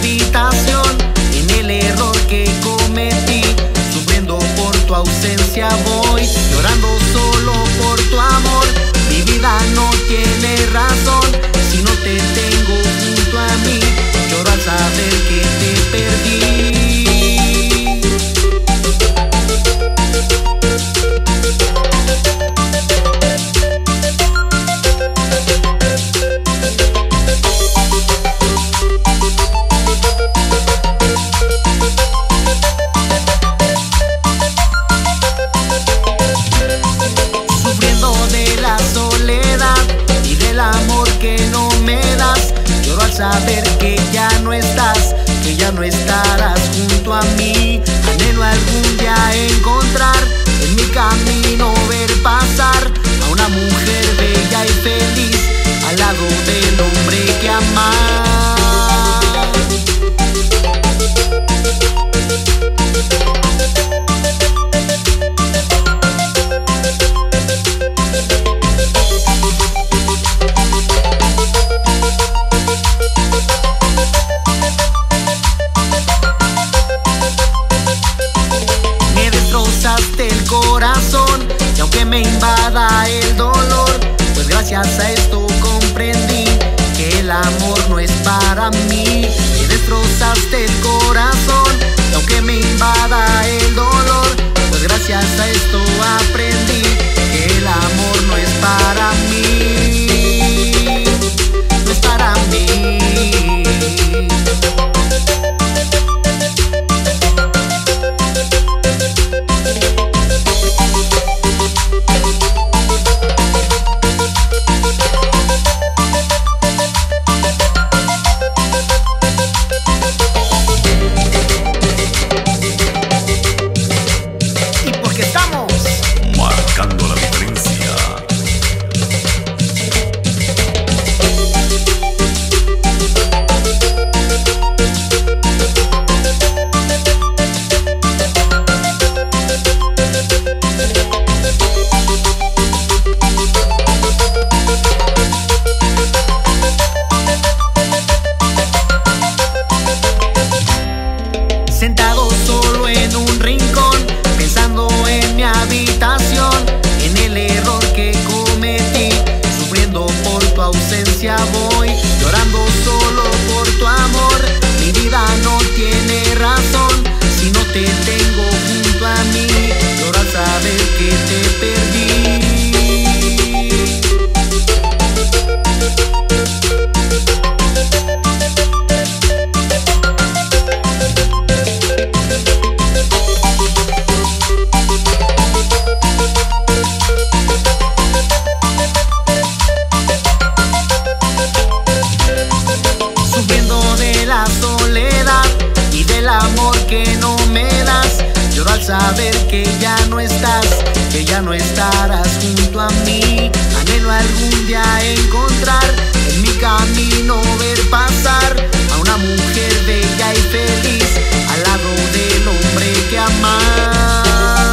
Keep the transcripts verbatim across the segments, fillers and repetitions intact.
habitación, en el error que cometí. Sufriendo por tu ausencia voy, llorando solo por tu amor. Mi vida no tiene razón si no te tengo junto a mí. Lloro al saber que te perdí. Saber que ya no estás, que ya no estarás junto a mí. Anhelo algún día encontrar en mi camino, ver pasar a una mujer bella y feliz al lado del hombre que amar. El corazón, y aunque me invada el dolor, pues gracias a esto comprendí que el amor no es para mí. Me destrozaste el corazón, y aunque me invada el dolor, pues gracias a esto aprendí que el amor no es para mí, no es para mí. Sentado solo en un rincón, pensando en mi habitación, en el error que cometí. Sufriendo por tu ausencia voy, llorando solo por tu amor. Mi vida no tiene razón si no te tengo junto a mí. Lloro al saber que te perdí. Soledad y del amor que no me das, lloro al saber que ya no estás, que ya no estarás junto a mí. Anhelo algún día encontrar en mi camino, ver pasar a una mujer bella y feliz al lado del hombre que amar.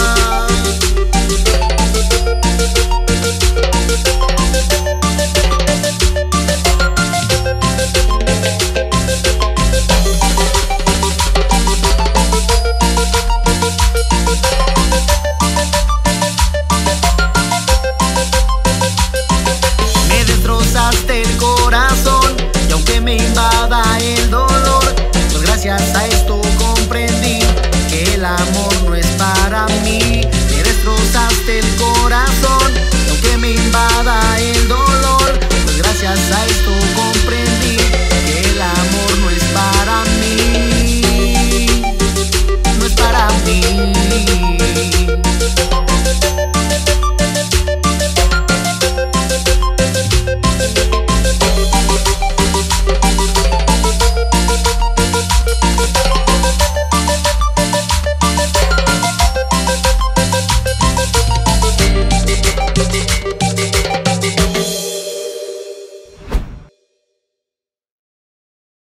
El corazón, y aunque me invada el dolor, pues gracias a esto comprendí que el amor no es para mí. Me destrozaste el corazón, y aunque me invada el dolor, pues gracias a esto